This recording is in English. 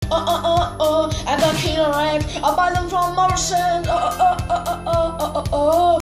I got killer egg. I buy them from Morrison.